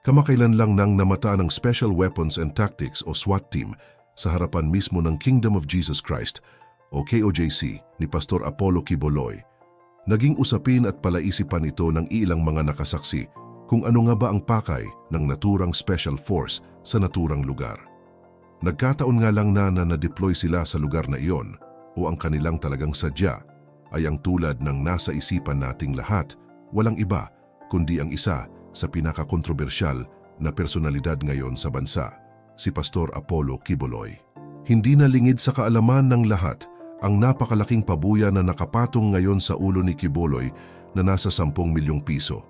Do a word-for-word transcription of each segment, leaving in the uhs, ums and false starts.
Kamakailan lang nang namata ng Special Weapons and Tactics o SWAT team sa harapan mismo ng Kingdom of Jesus Christ o K O J C ni Pastor Apollo Quiboloy. Naging usapin at palaisipan ito ng ilang mga nakasaksi kung ano nga ba ang pakay ng naturang special force sa naturang lugar. Nagkataon nga lang na na na-deploy sila sa lugar na iyon o ang kanilang talagang sadya ay ang tulad ng nasa isipan nating lahat, walang iba kundi ang isa sa pinakakontrobersyal na personalidad ngayon sa bansa, si Pastor Apollo Quiboloy. Hindi na lingid sa kaalaman ng lahat ang napakalaking pabuya na nakapatong ngayon sa ulo ni Quiboloy na nasa sampung milyong piso.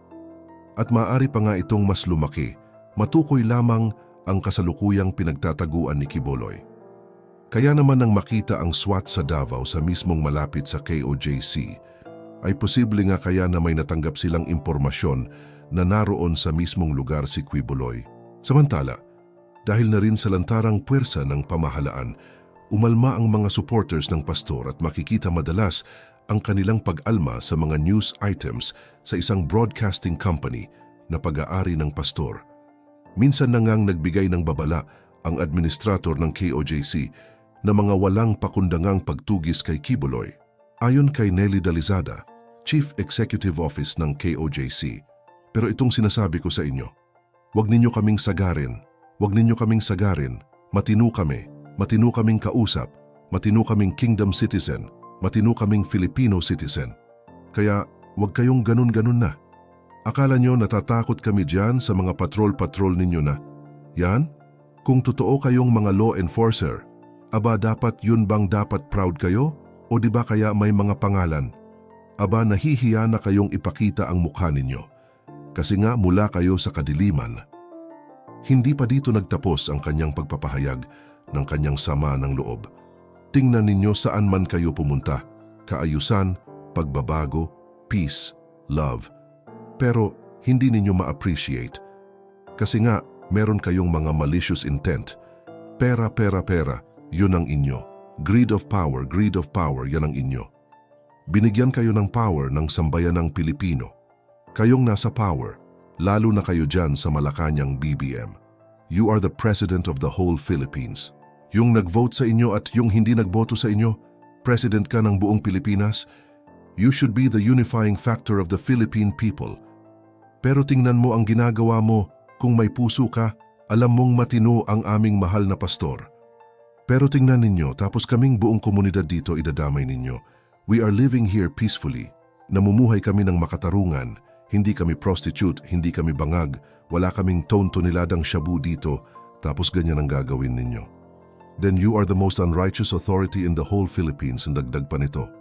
At maaari pa nga itong mas lumaki, matukoy lamang ang kasalukuyang pinagtataguan ni Quiboloy. Kaya naman nang makita ang SWAT sa Davao sa mismong malapit sa K O J C, ay posible nga kaya na may natanggap silang impormasyon na naroon sa mismong lugar si Quiboloy. Samantala, dahil na rin sa lantarang puwersa ng pamahalaan, umalma ang mga supporters ng pastor at makikita madalas ang kanilang pag-alma sa mga news items sa isang broadcasting company na pag-aari ng pastor. Minsan na ngang nagbigay ng babala ang administrator ng K O J C na mga walang pakundangang pagtugis kay Quiboloy. Ayon kay Nelly Dalizada, Chief Executive Office ng K O J C, pero itong sinasabi ko sa inyo, huwag ninyo kaming sagarin, huwag ninyo kaming sagarin, matino kami, matino kaming kausap, matino kaming kingdom citizen, matino kaming Filipino citizen. Kaya huwag kayong ganun-ganun na. Akala nyo natatakot kami dyan sa mga patrol-patrol ninyo na. Yan? Kung totoo kayong mga law enforcer, aba dapat yun bang dapat proud kayo? O di ba kaya may mga pangalan? Aba nahihiya na kayong ipakita ang mukha ninyo. Kasi nga mula kayo sa kadiliman. Hindi pa dito nagtapos ang kanyang pagpapahayag ng kanyang sama ng loob. Tingnan ninyo saan man kayo pumunta, kaayusan, pagbabago, peace, love. Pero hindi ninyo ma-appreciate. Kasi nga meron kayong mga malicious intent. Pera, pera, pera, yun ang inyo. Greed of power, greed of power, yan ang inyo. Binigyan kayo ng power ng sambayanang Pilipino. Kayong nasa power, lalo na kayo dyan sa Malacanang B B M. You are the president of the whole Philippines. Yung nag-vote sa inyo at yung hindi nagboto sa inyo, president ka ng buong Pilipinas, you should be the unifying factor of the Philippine people. Pero tingnan mo ang ginagawa mo, kung may puso ka, alam mong matino ang aming mahal na pastor. Pero tingnan ninyo, tapos kaming buong komunidad dito idadamay ninyo. We are living here peacefully. Namumuhay kami ng makatarungan. Hindi kami prostitute, hindi kami bangag, wala kaming ton-toniladang shabu dito, tapos ganyan ang gagawin ninyo. Then you are the most unrighteous authority in the whole Philippines, ang dagdag pa nito.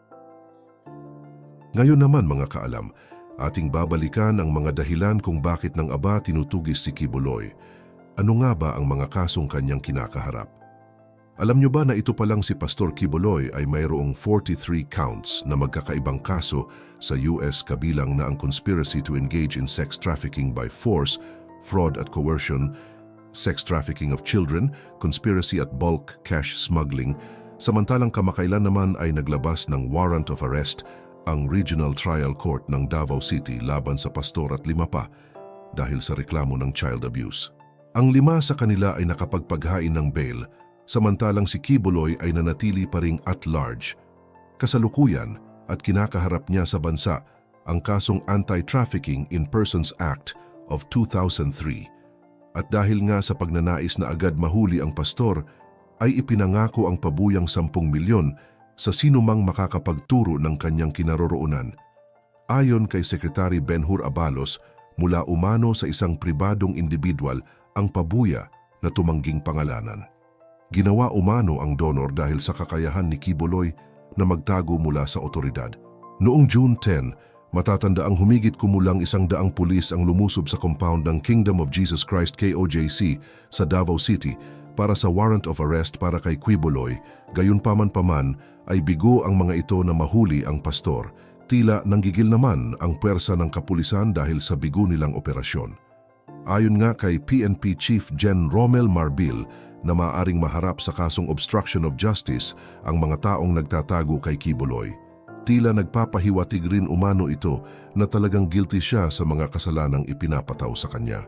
Ngayon naman mga kaalam, ating babalikan ang mga dahilan kung bakit ng aba tinutugis si Quiboloy. Ano nga ba ang mga kasong kanyang kinakaharap? Alam nyo ba na ito pa lang si Pastor Quiboloy ay mayroong forty-three counts na magkakaibang kaso sa U S kabilang na ang conspiracy to engage in sex trafficking by force, fraud at coercion, sex trafficking of children, conspiracy at bulk cash smuggling, samantalang kamakailan naman ay naglabas ng warrant of arrest ang Regional Trial Court ng Davao City laban sa pastor at lima pa dahil sa reklamo ng child abuse. Ang lima sa kanila ay nakapagpaghain ng bail, samantalang si Quiboloy ay nanatili pa ring at large. Kasalukuyan at kinakaharap niya sa bansa ang kasong Anti-Trafficking in Persons Act of two thousand three. At dahil nga sa pagnanais na agad mahuli ang pastor, ay ipinangako ang pabuyang sampung milyon sa sinumang makakapagturo ng kanyang kinaroroonan. Ayon kay Secretary Benhur Abalos, mula umano sa isang pribadong individual ang pabuya na tumangging pangalanan. Ginawa umano ang donor dahil sa kakayahan ni Quiboloy na magtago mula sa otoridad. Noong June tenth, matatanda ang humigit kumulang isang daang pulis ang lumusob sa compound ng Kingdom of Jesus Christ K O J C sa Davao City para sa warrant of arrest para kay Quiboloy. Gayunpaman-paman ay bigo ang mga ito na mahuli ang pastor. Tila nanggigil naman ang puwersa ng kapulisan dahil sa bigo nilang operasyon. Ayon nga kay P N P Chief Gen Romel Marbil na maaaring maharap sa kasong obstruction of justice ang mga taong nagtatago kay Quiboloy. Tila nagpapahiwatig rin umano ito na talagang guilty siya sa mga kasalanang ipinapataw sa kanya.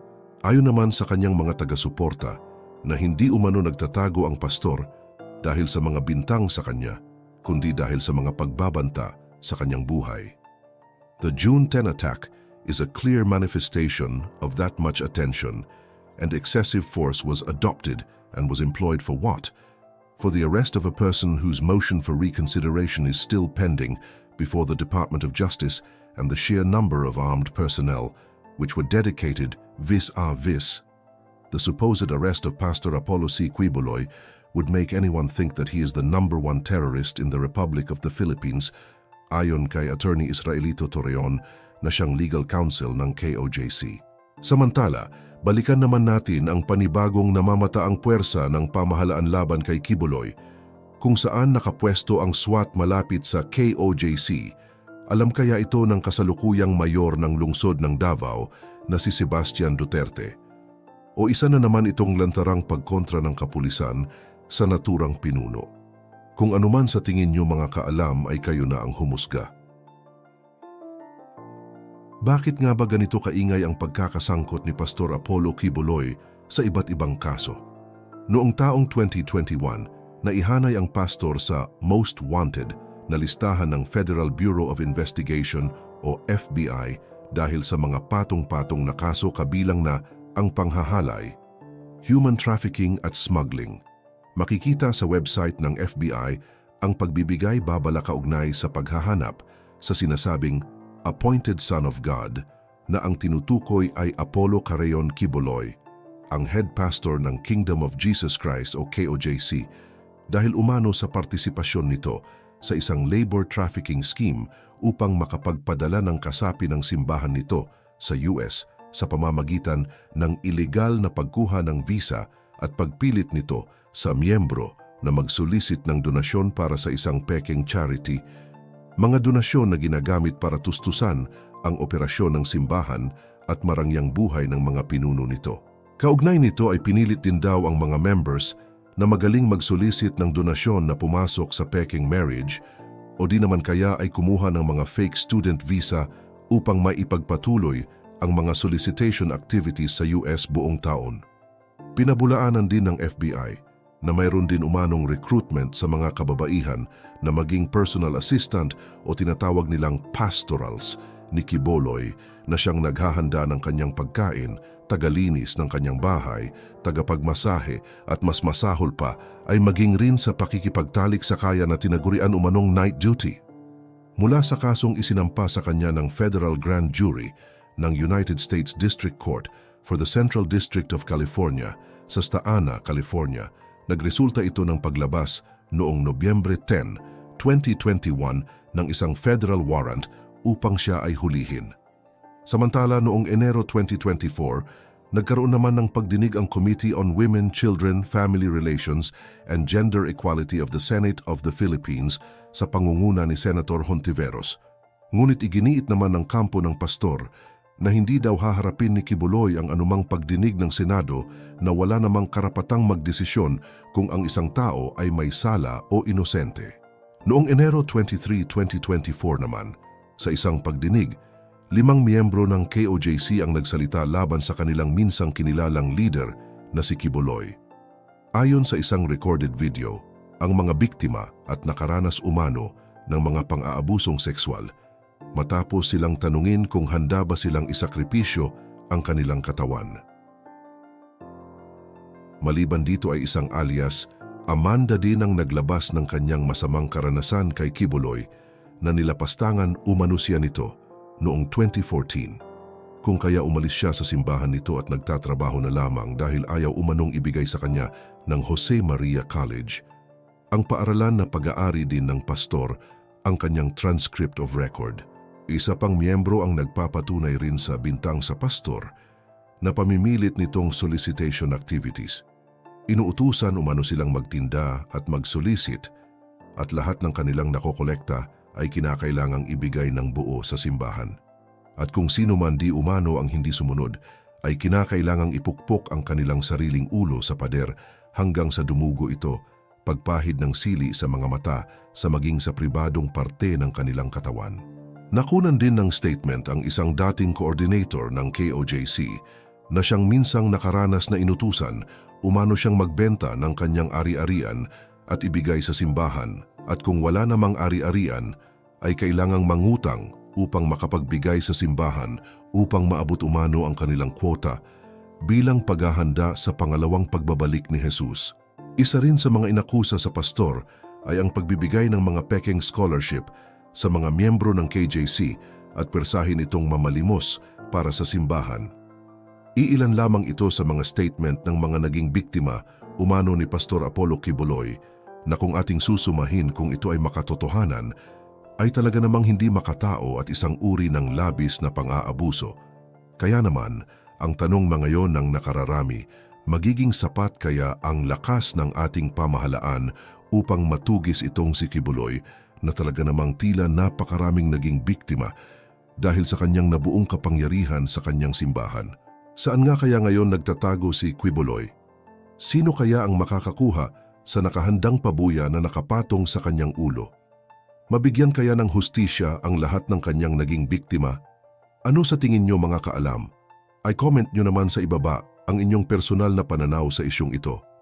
Ayon naman sa kanyang mga taga-suporta na hindi umano nagtatago ang pastor dahil sa mga bintang sa kanya, kundi dahil sa mga pagbabanta sa kanyang buhay. The June tenth attack is a clear manifestation of that much attention, and excessive force was adopted and was employed for what? For the arrest of a person whose motion for reconsideration is still pending before the Department of Justice, and the sheer number of armed personnel which were dedicated vis-a-vis. The supposed arrest of Pastor Apollo C. Quiboloy would make anyone think that he is the number one terrorist in the Republic of the Philippines, ayon kay Attorney Israelito Torreon na siyang legal counsel ng K O J C. Samantala, balikan naman natin ang panibagong namamataang puwersa ng pamahalaan laban kay Quiboloy, kung saan nakapwesto ang SWAT malapit sa K O J C. Alam kaya ito ng kasalukuyang mayor ng lungsod ng Davao na si Sebastian Duterte? O isa na naman itong lantarang pagkontra ng kapulisan sa naturang pinuno? Kung anuman sa tingin niyo mga kaalam ay kayo na ang humusga. Bakit nga ba ganito kaingay ang pagkakasangkot ni Pastor Apollo Quiboloy sa iba't ibang kaso? Noong taong twenty twenty-one, naihanay ang pastor sa Most Wanted na listahan ng Federal Bureau of Investigation o F B I dahil sa mga patong-patong na kaso kabilang na ang panghahalay, human trafficking at smuggling. Makikita sa website ng F B I ang pagbibigay babala kaugnay sa paghahanap sa sinasabing Appointed Son of God na ang tinutukoy ay Apollo Carreon Quiboloy, ang head pastor ng Kingdom of Jesus Christ o K O J C, dahil umano sa partisipasyon nito sa isang labor trafficking scheme upang makapagpadala ng kasapi ng simbahan nito sa U S sa pamamagitan ng ilegal na pagkuha ng visa at pagpilit nito sa miyembro na magsolicit ng donasyon para sa isang peking charity, mga donasyon na ginagamit para tustusan ang operasyon ng simbahan at marangyang buhay ng mga pinuno nito. Kaugnay nito ay pinilit din daw ang mga members na magaling magsolicit ng donasyon na pumasok sa peking marriage o di naman kaya ay kumuha ng mga fake student visa upang maipagpatuloy ang mga solicitation activities sa U S buong taon. Pinabulaanan din ng F B I na mayroon din umanong recruitment sa mga kababaihan na maging personal assistant o tinatawag nilang pastorals ni Quiboloy na siyang naghahanda ng kanyang pagkain, tagalinis ng kanyang bahay, tagapagmasahe at mas masahol pa ay maging rin sa pakikipagtalik sa kaya na tinagurian umanong night duty. Mula sa kasong isinampa sa kanya ng Federal Grand Jury ng United States District Court for the Central District of California sa Santa Ana, California, nagresulta ito ng paglabas noong Nobyembre tenth, twenty twenty-one ng isang federal warrant upang siya ay hulihin. Samantala noong Enero twenty twenty-four, nagkaroon naman ng pagdinig ang Committee on Women, Children, Family Relations, and Gender Equality of the Senate of the Philippines sa pangunguna ni Senator Hontiveros. Ngunit iginiit naman ng kampo ng pastor na hindi daw haharapin ni Quiboloy ang anumang pagdinig ng Senado na wala namang karapatang magdesisyon kung ang isang tao ay may sala o inosente. Noong Enero twenty-third, twenty twenty-four naman, sa isang pagdinig, limang miyembro ng K O J C ang nagsalita laban sa kanilang minsang kinilalang leader na si Quiboloy. Ayon sa isang recorded video, ang mga biktima at nakaranas umano ng mga pang-aabusong sexual matapos silang tanungin kung handa ba silang isakripisyo ang kanilang katawan. Maliban dito ay isang alias, Amanda din ang naglabas ng kanyang masamang karanasan kay Quiboloy na nilapastangan umano siya nito noong twenty fourteen. Kung kaya umalis siya sa simbahan nito at nagtatrabaho na lamang dahil ayaw umanong ibigay sa kanya ng Jose Maria College. Ang paaralan na pag-aari din ng pastor ang kanyang transcript of record. Isa pang miyembro ang nagpapatunay rin sa bintang sa pastor na pamimilit nitong solicitation activities. Inuutusan umano silang magtinda at mag-solicit at lahat ng kanilang nakokolekta ay kinakailangang ibigay ng buo sa simbahan. At kung sino man di umano ang hindi sumunod, ay kinakailangang ipukpok ang kanilang sariling ulo sa pader hanggang sa dumugo ito, pagpahid ng sili sa mga mata sa maging sa pribadong parte ng kanilang katawan. Nakunan din ng statement ang isang dating coordinator ng K O J C na siyang minsang nakaranas na inutusan, umano siyang magbenta ng kanyang ari-arian at ibigay sa simbahan, at kung wala namang ari-arian ay kailangang mangutang upang makapagbigay sa simbahan upang maabot umano ang kanilang kwota bilang paghahanda sa pangalawang pagbabalik ni Jesus. Isa rin sa mga inakusa sa pastor ay ang pagbibigay ng mga peking scholarship sa mga miyembro ng K J C at persahin itong mamalimos para sa simbahan. Iilan lamang ito sa mga statement ng mga naging biktima umano ni Pastor Apollo Quiboloy na kung ating susumahin kung ito ay makatotohanan, ay talaga namang hindi makatao at isang uri ng labis na pang-aabuso. Kaya naman, ang tanong mga yon ng nakararami, magiging sapat kaya ang lakas ng ating pamahalaan upang matugis itong si Quiboloy na talaga namang tila napakaraming naging biktima dahil sa kanyang nabuong kapangyarihan sa kanyang simbahan. Saan nga kaya ngayon nagtatago si Quiboloy? Sino kaya ang makakakuha sa nakahandang pabuya na nakapatong sa kanyang ulo? Mabigyan kaya ng hustisya ang lahat ng kanyang naging biktima? Ano sa tingin nyo mga kaalam? Ay comment nyo naman sa ibaba ang inyong personal na pananaw sa isyong ito.